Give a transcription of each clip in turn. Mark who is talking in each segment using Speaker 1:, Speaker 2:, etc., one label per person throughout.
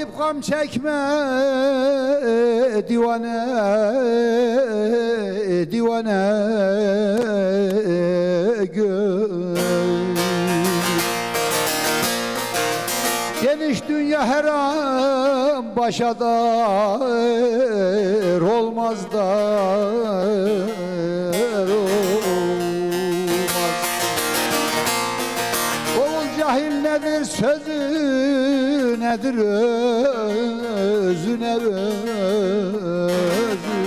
Speaker 1: gam çekme divane divane geniş dünya her an başa dar olmaz dar olmaz. Oğul cahil nedir sözü nedir özü ne özü.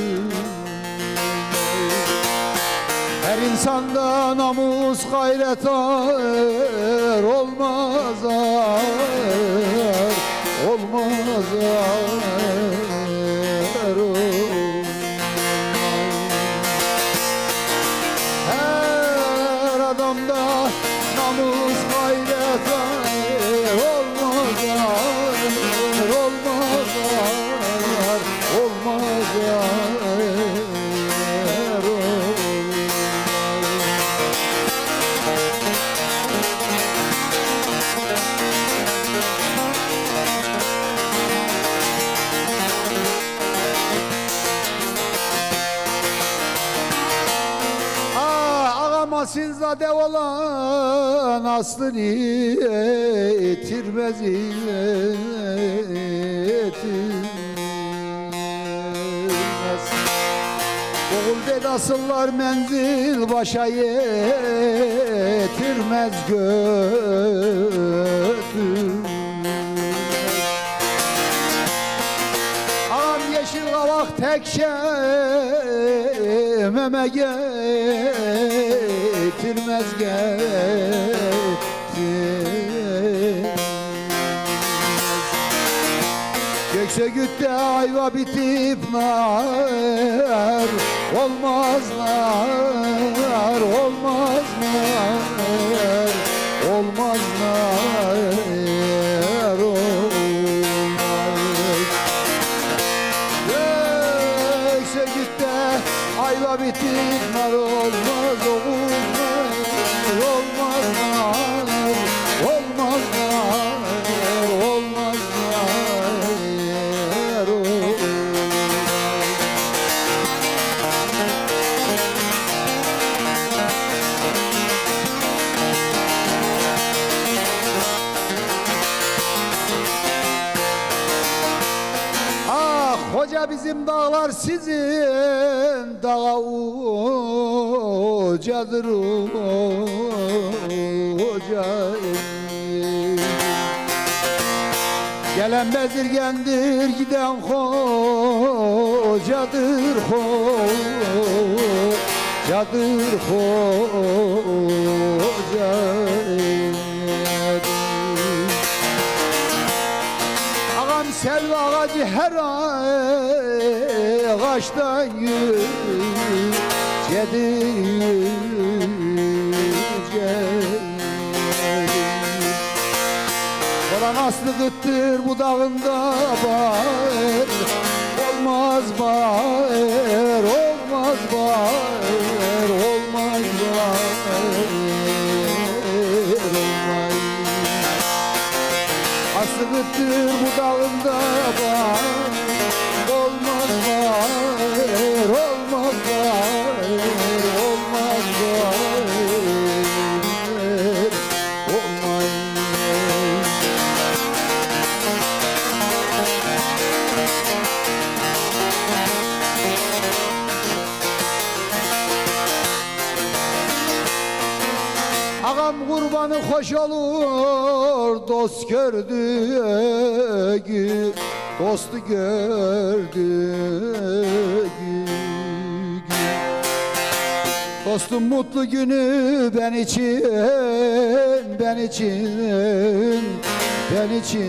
Speaker 1: Her insanda namus gayret ağır olmaz ağır olmaz ağır olmaz. Her adamda namus gayret ağır olmaz ağır olmaz ağır olmaz ağır. Asilzade olan aslını yitirmez yitirmez. Oğul dedasıllar menzil başa yetirmez götürmez. Ağam yeşil kavak tek şememe getirmez getirmez. Göksögütte ayva bitip nar olmaz nar olmaz nar olmaz nar olmaz. Göksögütte ayva bitip nar olmaz olmaz olmaz nar olmaz nar olmaz nar olmaz. Ah hoca bizim dağlar sizin dağa hocadır hoca. Gelen bezirgendir giden hocadır hocadır hoca. Ağam selva ağacı her ağaçtan yücedir olan aslı gıttır bu dağında bağır olmaz bağır olmaz bağır olmaz bağır olmaz. Aslı gıttır bu dağında bağır olmaz bağır olmaz bağır olmaz bağır olmaz. Ağam kurbanı hoş olur dost gördü dostu gördü dostum mutlu günü ben için ben için ben için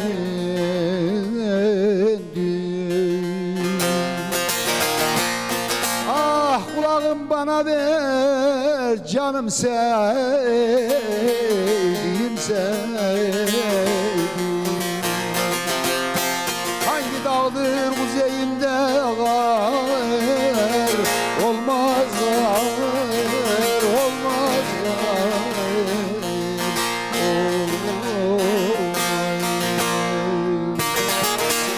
Speaker 1: ah kulağım bana ver canım sevdiğim sevdiğim. Hangi dağdır kuzeyinde ağır olmaz ağır olmaz ağır olmaz.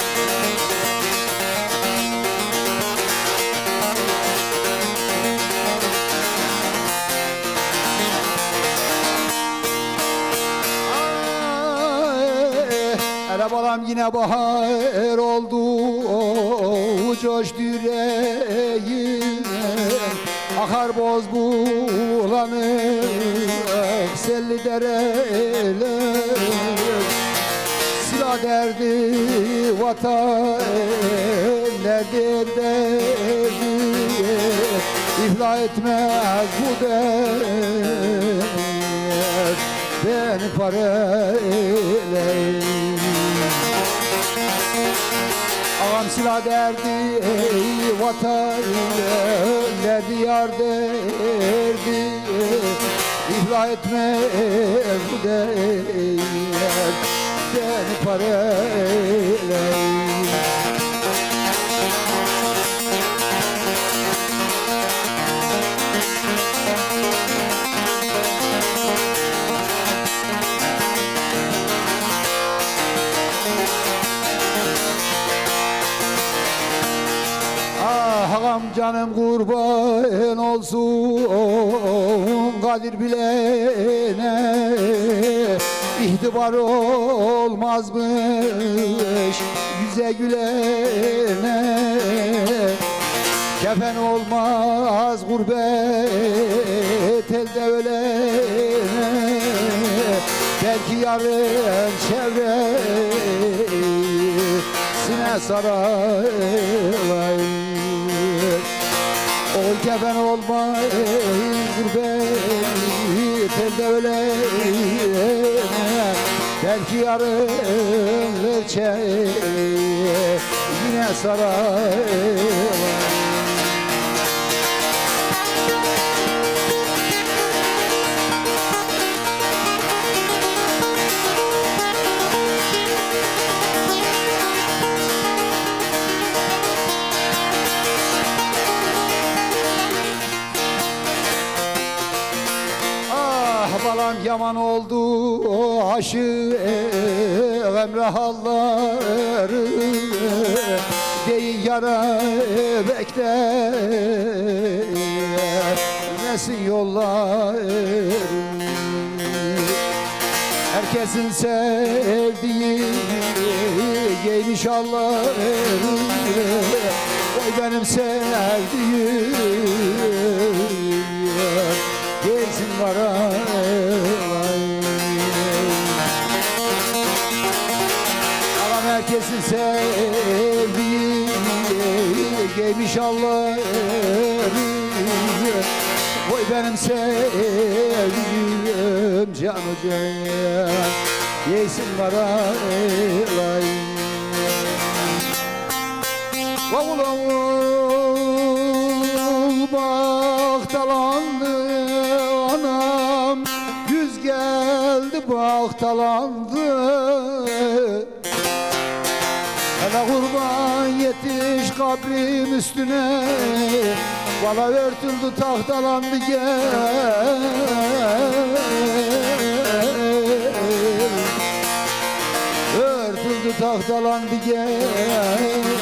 Speaker 1: Ağam yine bahar oldu, coştu yüreğim. Akar boz bulanık selli dereler. Silah derdi vatan nedir derdi, İflah etmez bu dert beni paralel. Ağam silah derdi vatan derdi yar derdi, İflah etmez bu dert beni paralel. Ağam canım kurban olsun kadir bilene, İhtibar olmazmış yüze gülene. Kefen olmaz gurbet elde ölene, belki yarın çevresine sarar. O kefen olmaz gurbet elde ölene, belki yarın yine sarar. Balam yaman oldu aşık emrahalları, deyin yara beklemesin yollar. Herkesin sevdiği giymiş alları, oy benim sevdiğim gelsin varay. Ağam herkesin sevdiği giymiş alları, oy benim sevdiğim can hocam gelsin varay. Vavul vavul baktalandı anam, güz geldi baktalandı. Hele kurban yetiş kabrim üstüne, vala örtüldü tahtalandı gel. Örtüldü tahtalandı gel.